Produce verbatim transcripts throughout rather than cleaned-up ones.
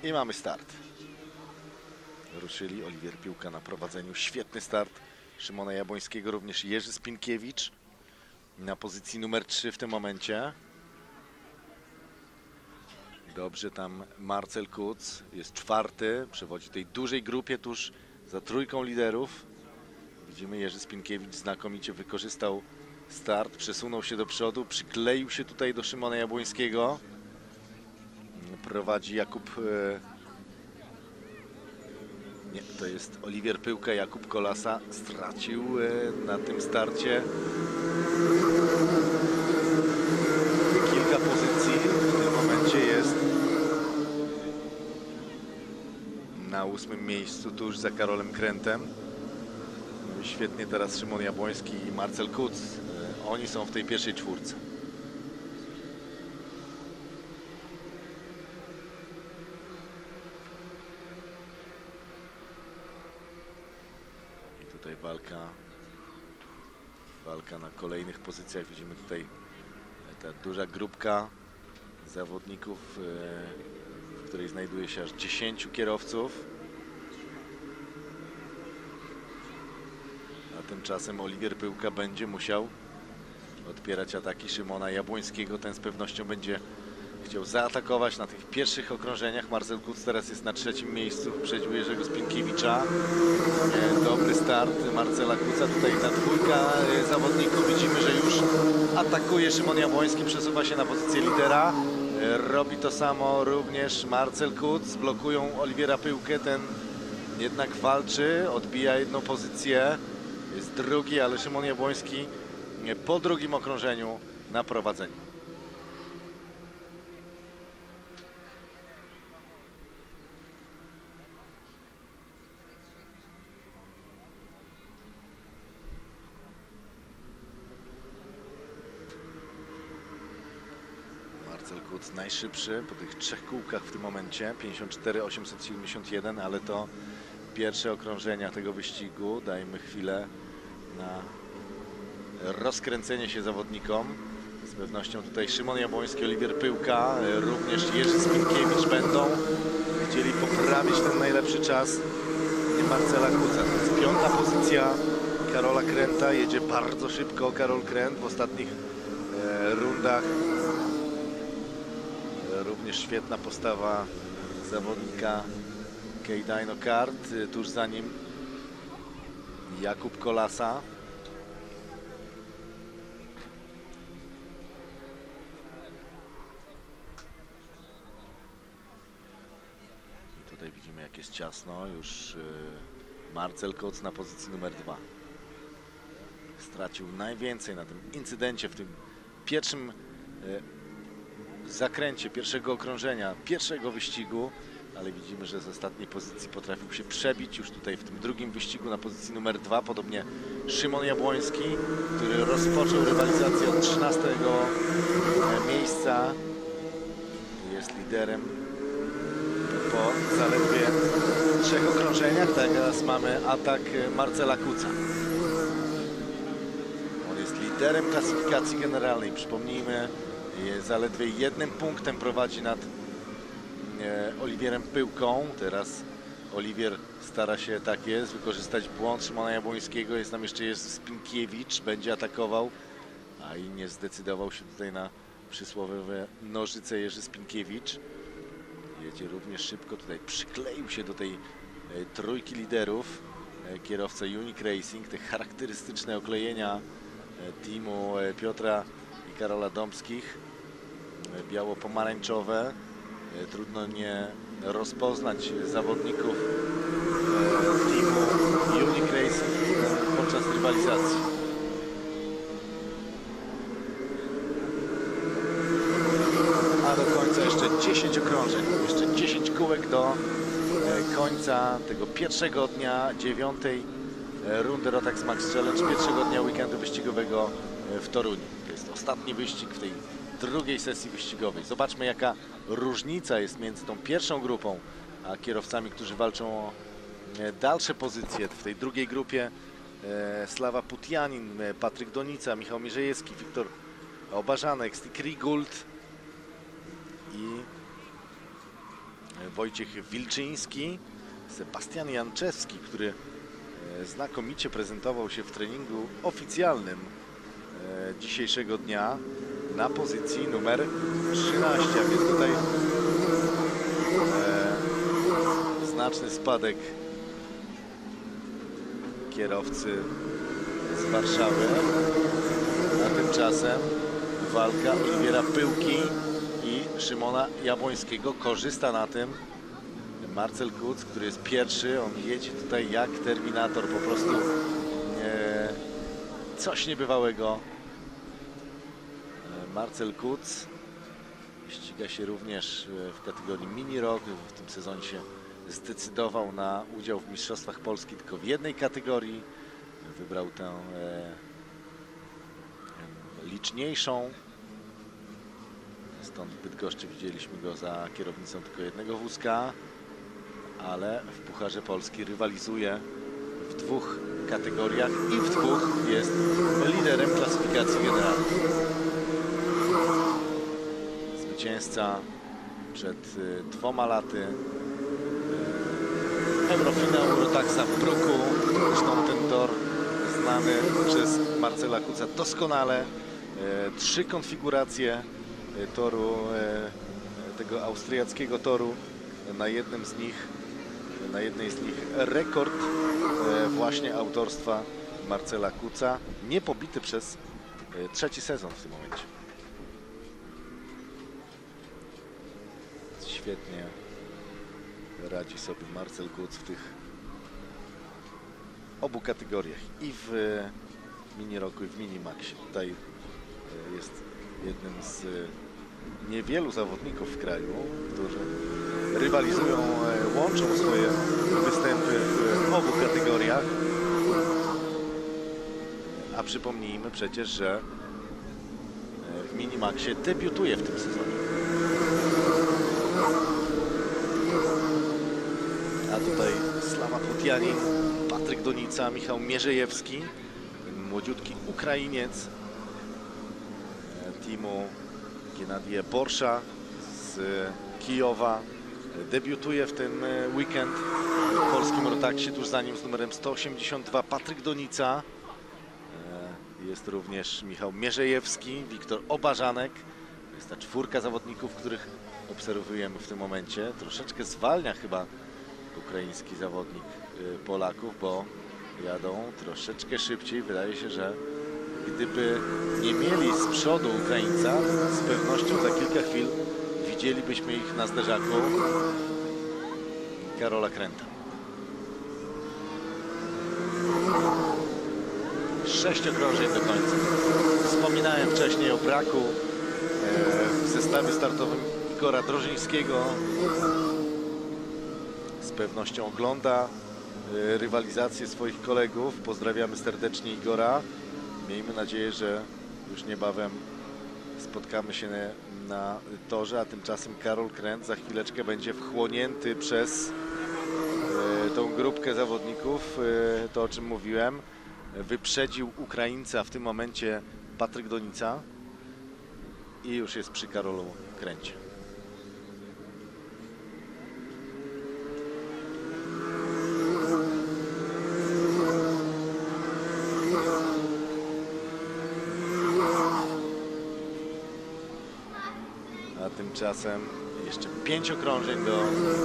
I mamy start. Ruszyli. Oliwier Piłka na prowadzeniu. Świetny start Szymona Jabłońskiego, również Jerzy Spinkiewicz na pozycji numer trzy w tym momencie. Dobrze tam Marcel Kuc jest czwarty, przewodzi tej dużej grupie tuż za trójką liderów. Widzimy, Jerzy Spinkiewicz znakomicie wykorzystał start, przesunął się do przodu, przykleił się tutaj do Szymona Jabłońskiego. Prowadzi Jakub... Nie, to jest Oliwier Pyłka. Jakub Kolasa stracił na tym starcie kilka pozycji. W tym momencie jest na ósmym miejscu, tuż za Karolem Krętem. Świetnie teraz Szymon Jabłoński i Marcel Kuc. Oni są w tej pierwszej czwórce. I tutaj walka, walka na kolejnych pozycjach. Widzimy tutaj ta duża grupka zawodników, w której znajduje się aż dziesięciu kierowców. A tymczasem Oliwier Pyłka będzie musiał odpierać ataki Szymona Jabłońskiego. Ten z pewnością będzie chciał zaatakować na tych pierwszych okrążeniach. Marcel Kuc teraz jest na trzecim miejscu, wyprzedził Jerzego Spinkiewicza. Dobry start Marcela Kuca. Tutaj ta dwójka zawodników. Widzimy, że już atakuje Szymon Jabłoński, przesuwa się na pozycję lidera. Robi to samo również Marcel Kuc. Blokują Oliwiera Pyłkę. Ten jednak walczy, odbija jedną pozycję. Jest drugi, ale Szymon Jabłoński po drugim okrążeniu na prowadzeniu. Marcel Kuc najszybszy po tych trzech kółkach w tym momencie. pięćdziesiąt cztery osiemset siedemdziesiąt jeden, ale to pierwsze okrążenia tego wyścigu. Dajmy chwilę na rozkręcenie się zawodnikom. Z pewnością tutaj Szymon Jabłoński, Oliwier Pyłka, również Jerzy Spinkiewicz będą chcieli poprawić ten najlepszy czas Marcela Kuca. To jest piąta pozycja Karola Kręta. Jedzie bardzo szybko Karol Kręt w ostatnich e, rundach. E, również świetna postawa zawodnika K-Dyno Kart. Tuż za nim Jakub Kolasa. I tutaj widzimy, jak jest ciasno. Już Marcel Kuc na pozycji numer dwa. Stracił najwięcej na tym incydencie, w tym pierwszym zakręcie pierwszego okrążenia, pierwszego wyścigu. Ale widzimy, że z ostatniej pozycji potrafił się przebić już tutaj w tym drugim wyścigu na pozycji numer dwa. Podobnie Szymon Jabłoński, który rozpoczął rywalizację od trzynastego miejsca. Jest liderem po zaledwie trzech okrążeniach. Teraz mamy atak Marcela Kuca. On jest liderem klasyfikacji generalnej. Przypomnijmy, zaledwie jednym punktem prowadzi nad Oliwierem Pyłką. Teraz Oliwier stara się, tak jest, wykorzystać błąd Szymona Jabłońskiego. Jest tam jeszcze Jerzy Spinkiewicz, będzie atakował, a i nie zdecydował się tutaj na przysłowiowe nożyce Jerzy Spinkiewicz. Jedzie również szybko, tutaj przykleił się do tej e, trójki liderów e, kierowca Unique Racing. Te charakterystyczne oklejenia e, teamu e, Piotra i Karola Dąbskich, e, biało-pomarańczowe. Trudno nie rozpoznać zawodników teamu Unique Racing podczas rywalizacji. A do końca jeszcze dziesięć okrążeń, jeszcze dziesięć kółek do końca tego pierwszego dnia dziewiątej rundy Rotax Max Challenge, pierwszego dnia weekendu wyścigowego w Toruniu. To jest ostatni wyścig w tej drugiej sesji wyścigowej. Zobaczmy, jaka różnica jest między tą pierwszą grupą a kierowcami, którzy walczą o dalsze pozycje. W tej drugiej grupie Sława Putianin, Patryk Donica, Michał Mierzejewski, Wiktor Obarzanek, Stig Rigult i Wojciech Wilczyński, Sebastian Janczewski, który znakomicie prezentował się w treningu oficjalnym dzisiejszego dnia na pozycji numer trzynaście, a więc tutaj e, znaczny spadek kierowcy z Warszawy, a tymczasem walka Oliwiera Pyłki i Szymona Jabłońskiego. Korzysta na tym Marcel Kuc, który jest pierwszy. On jedzie tutaj jak terminator, po prostu e, coś niebywałego. E, Marcel Kuc ściga się również w kategorii mini rock. W tym sezonie się zdecydował na udział w Mistrzostwach Polski tylko w jednej kategorii. Wybrał tę e, liczniejszą. Stąd w Bydgoszczy widzieliśmy go za kierownicą tylko jednego wózka, ale w Pucharze Polski rywalizuje w dwóch kategoriach i w dwóch jest liderem klasyfikacji generalnej. Zwycięzca przed dwoma laty Eurofinału Rotaxa w Bruku. Zresztą ten tor znany przez Marcela Kuca doskonale. Trzy konfiguracje toru, tego austriackiego toru. Na jednym z nich, na jednej z nich rekord właśnie autorstwa Marcela Kuca, niepobity przez trzeci sezon w tym momencie. Świetnie radzi sobie Marcel Kuc w tych obu kategoriach, i w mini roku, i w mini maxie. Tutaj jest jednym z niewielu zawodników w kraju, którzy rywalizują, łączą swoje występy w obu kategoriach. A przypomnijmy przecież, że w Minimaxie debiutuje w tym sezonie. A tutaj Slava Putianin, Patryk Donica, Michał Mierzejewski, młodziutki Ukrainiec teamu Gennadija Borsza z Kijowa. Debiutuje w ten weekend w polskim Rotaxie, tuż za nim z numerem sto osiemdziesiąt dwa Patryk Donica. Jest również Michał Mierzejewski, Wiktor Obarzanek. Jest ta czwórka zawodników, których obserwujemy w tym momencie. Troszeczkę zwalnia chyba ukraiński zawodnik Polaków, bo jadą troszeczkę szybciej. Wydaje się, że gdyby nie mieli z przodu Ukraińca, z pewnością za kilka chwil widzielibyśmy ich na zderzaku Karola Kręta. Sześć okrążeń do końca. Wspominałem wcześniej o braku w zestawie startowym Igora Drożyńskiego. Z pewnością ogląda rywalizację swoich kolegów. Pozdrawiamy serdecznie Igora. Miejmy nadzieję, że już niebawem spotkamy się na torze, a tymczasem Karol Kręt za chwileczkę będzie wchłonięty przez tą grupkę zawodników. To, o czym mówiłem, wyprzedził Ukraińca w tym momencie Patryk Donica i już jest przy Karolu Kręcie. A tymczasem jeszcze pięć okrążeń do,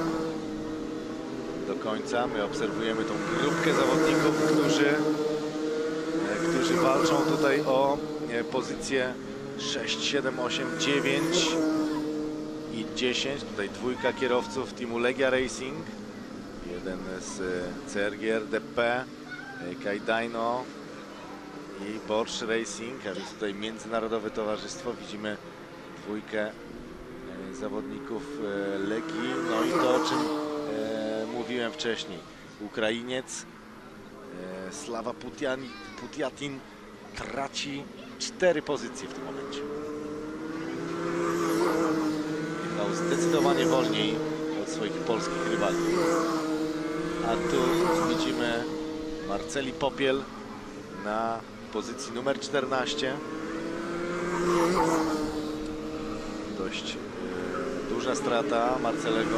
do końca. My obserwujemy tą grupkę zawodników, którzy, którzy walczą tutaj o pozycje sześć, siedem, osiem, dziewięć i dziesięć. Tutaj dwójka kierowców teamu Legia Racing. Jeden z C R G R D P, Kajdajno i Borsche Racing, a więc tutaj międzynarodowe towarzystwo. Widzimy dwójkę zawodników Legii. No i to, o czym e, mówiłem wcześniej. Ukrainiec e, Slava Putiani, Putiatin traci cztery pozycje w tym momencie. Jechał zdecydowanie wolniej od swoich polskich rywali. A tu widzimy Marceli Popiel na pozycji numer czternaście. Dość e, duża strata Marcelego.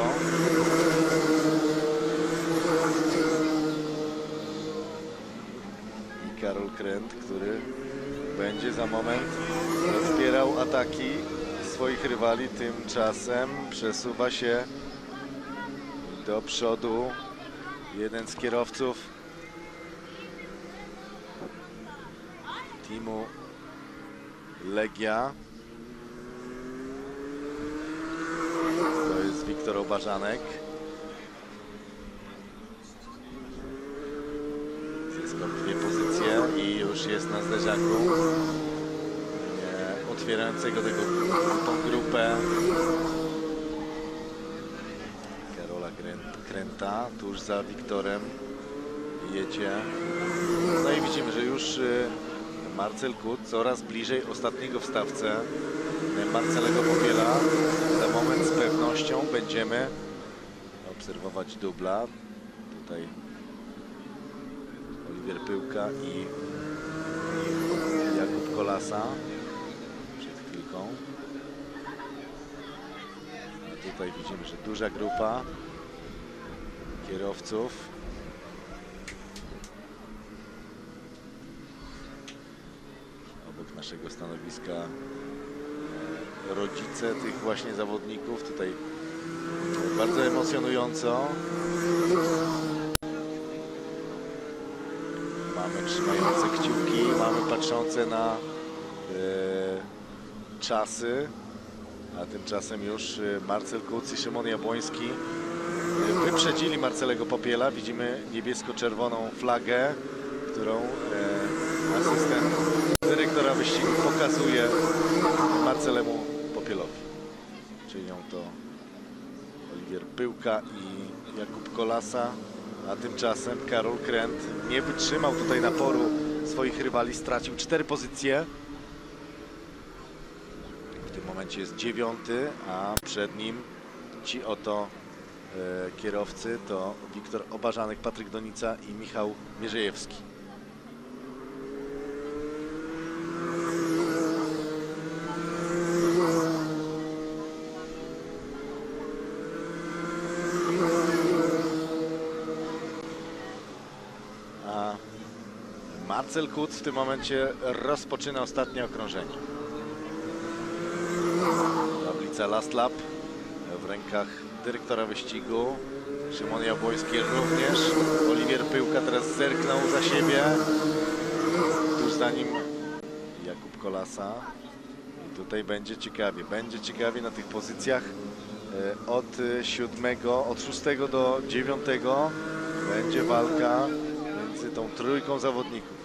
I Karol Krent, który będzie za moment wspierał ataki swoich rywali. Tymczasem przesuwa się do przodu jeden z kierowców teamu Legia. To jest Wiktor Obarzanek. Zyskał dwie pozycje i już jest na zderzaku e, otwierającego tego, tą grupę Karola Krenta. Tuż za Wiktorem jedzie. No i widzimy, że już e, Marcel Kut coraz bliżej ostatniego w stawce Marcelego Popiela. Za moment z pewnością będziemy obserwować dubla. Tutaj Oliwier Pyłka i, i Jakub Kolasa przed chwilką. A tutaj widzimy, że duża grupa kierowców. Obok naszego stanowiska rodzice tych właśnie zawodników. Tutaj bardzo emocjonująco. Mamy trzymające kciuki, mamy patrzące na e, czasy, a tymczasem już Marcel Kuc i Szymon Jabłoński wyprzedzili Marcelego Popiela. Widzimy niebiesko-czerwoną flagę, którą e, asystent dyrektora wyścigu pokazuje Marcelemu Popielowi. Czynią to Oliwier Pyłka i Jakub Kolasa, a tymczasem Karol Krent nie wytrzymał tutaj naporu swoich rywali, stracił cztery pozycje. W tym momencie jest dziewiąty, a przed nim ci oto e, kierowcy to Wiktor Obarzanek, Patryk Donica i Michał Mierzejewski. Marcel Kuc w tym momencie rozpoczyna ostatnie okrążenie. Tablica Last Lap w rękach dyrektora wyścigu. Szymon Jabłoński również. Oliwier Pyłka teraz zerknął za siebie. Tuż za nim Jakub Kolasa. I tutaj będzie ciekawie. Będzie ciekawie na tych pozycjach od siódmego, od szóstego do dziewiątego. Będzie walka między tą trójką zawodników.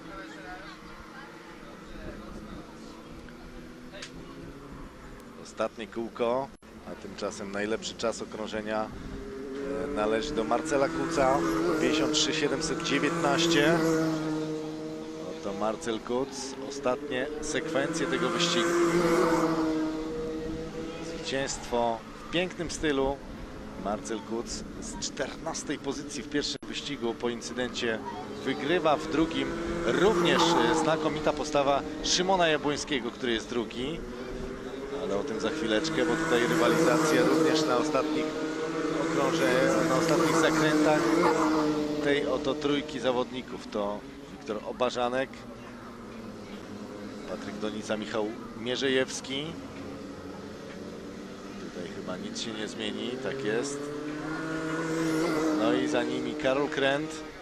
Ostatnie kółko, a tymczasem najlepszy czas okrążenia należy do Marcela Kuca. pięćdziesiąt trzy siedemset dziewiętnaście. Oto Marcel Kuc. Ostatnie sekwencje tego wyścigu. Zwycięstwo w pięknym stylu. Marcel Kuc z czternastej pozycji w pierwszym wyścigu po incydencie wygrywa, w drugim również znakomita postawa Szymona Jabłońskiego, który jest drugi. Ale o tym za chwileczkę, bo tutaj rywalizacja również na ostatnich okrążeniach, na ostatnich zakrętach tej oto trójki zawodników. To Wiktor Obarzanek, Patryk Donica, Michał Mierzejewski. Tutaj chyba nic się nie zmieni, tak jest. No i za nimi Karol Krent.